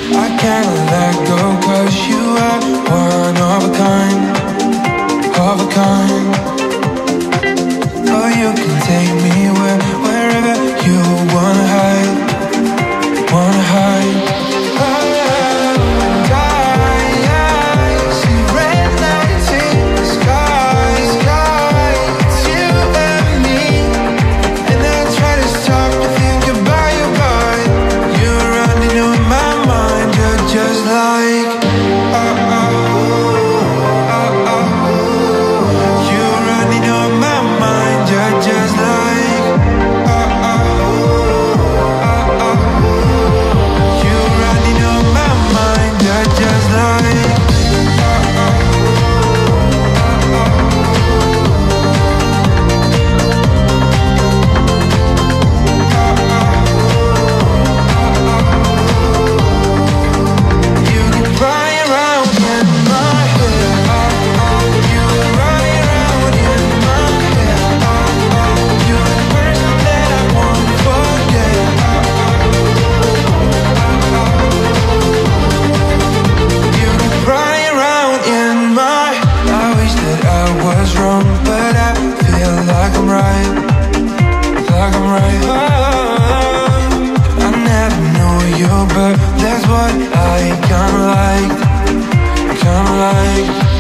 I can't let go, 'cause you are one of a kind, of a kind. Oh, you can take me wherever you wanna hide, wanna hide. But that's what I kinda like, kinda like.